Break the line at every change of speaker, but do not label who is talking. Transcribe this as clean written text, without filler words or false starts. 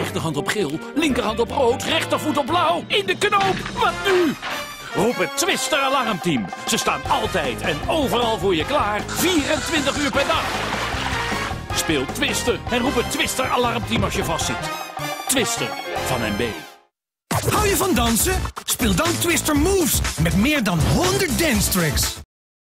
Rechterhand op geel, linkerhand op rood, rechtervoet op blauw. In de knoop, wat nu? Roep het Twister Alarmteam. Ze staan altijd en overal voor je klaar, 24 uur per dag. Speel Twister en roep het Twister Alarmteam als je vastzit. Twister van NB.
Hou je van dansen? Speel dan Twister Moves met meer dan 100 dance tracks.